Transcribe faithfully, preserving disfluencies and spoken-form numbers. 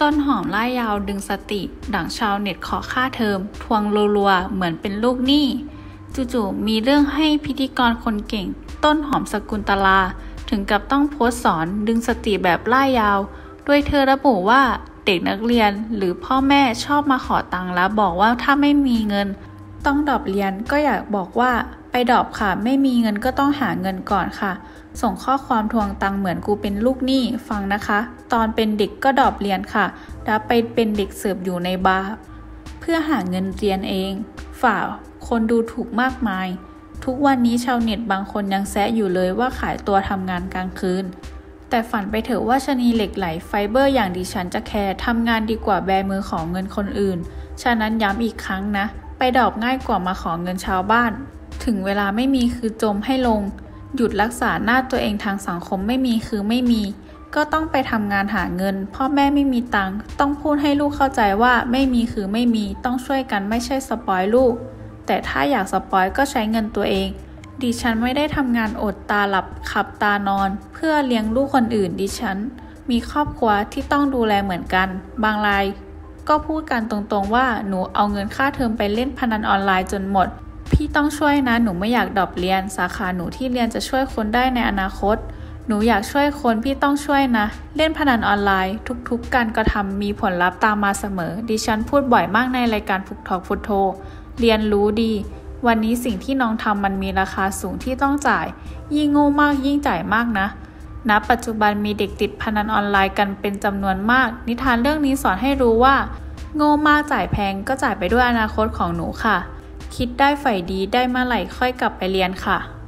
ต้นหอมล่ายยาวดึงสติดั่งชาวเน็ตขอค่าเทอมทวงรัวๆเหมือนเป็นลูกหนี้จู่ๆมีเรื่องให้พิธีกรคนเก่งต้นหอมสกุลตลาถึงกับต้องโพสต์สอนดึงสติแบบล่ายยาวโดยเธอระบุว่าเด็กนักเรียนหรือพ่อแม่ชอบมาขอตังค์แล้วบอกว่าถ้าไม่มีเงินต้องดรอปเรียนก็อยากบอกว่าไปดรอปค่ะไม่มีเงินก็ต้องหาเงินก่อนค่ะส่งข้อความทวงตังค์เหมือนกูเป็นลูกหนี้ฟังนะคะตอนเป็นเด็กก็ดรอปเรียนค่ะแล้วไปเป็นเด็กเสิร์ฟอยู่ในบาร์เพื่อหาเงินเรียนเองฝ่าคนดูถูกมากมายทุกวันนี้ชาวเน็ตบางคนยังแซะอยู่เลยว่าขายตัวทำงานกลางคืนแต่ฝันไปเถอะว่าชะนีเหล็กไหลไฟเบอร์อย่างดิฉันจะแคร์ทำงานดีกว่าแบมือของเงินคนอื่นฉะนั้นย้ำอีกครั้งนะไปดรอปง่ายกว่ามาขอเงินชาวบ้านถึงเวลาไม่มีคือจมให้ลงหยุดรักษาหน้าตัวเองทางสังคมไม่มีคือไม่มีก็ต้องไปทำงานหาเงินพ่อแม่ไม่มีตังค์ต้องพูดให้ลูกเข้าใจว่าไม่มีคือไม่มีต้องช่วยกันไม่ใช่สปอยลูกแต่ถ้าอยากสปอยก็ใช้เงินตัวเองดิฉันไม่ได้ทำงานอดตาหลับขับตานอนเพื่อเลี้ยงลูกคนอื่นดิฉันมีครอบครัวที่ต้องดูแลเหมือนกันบางรายก็พูดกันตรงๆว่าหนูเอาเงินค่าเทอมไปเล่นพนันออนไลน์จนหมดพี่ต้องช่วยนะหนูไม่อยากดรอปเรียนสาขาหนูที่เรียนจะช่วยคนได้ในอนาคตหนูอยากช่วยคนพี่ต้องช่วยนะเล่นพนันออนไลน์ทุกๆการกระทำมีผลลัพธ์ตามมาเสมอดิฉันพูดบ่อยมากในรายการฟุกทอกฟุตโทเรียนรู้ดีวันนี้สิ่งที่น้องทำมันมีราคาสูงที่ต้องจ่ายยิ่งโง่มากยิ่งจ่ายมากนะณปัจจุบันมีเด็กติดพนันออนไลน์กันเป็นจำนวนมากนิทานเรื่องนี้สอนให้รู้ว่าโง่มากจ่ายแพงก็จ่ายไปด้วยอนาคตของหนูค่ะคิดได้ฝ่ายดีได้เมื่อไหร่ค่อยกลับไปเรียนค่ะ